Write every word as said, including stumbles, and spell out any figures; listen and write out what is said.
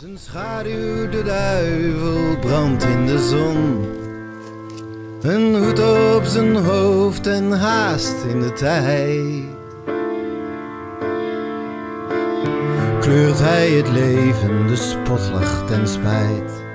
Zijn schaduw, de duivel, brandt in de zon. Een hoed op zijn hoofd en haast in de tijd. Kleurt hij het leven, de spotlach ten spijt.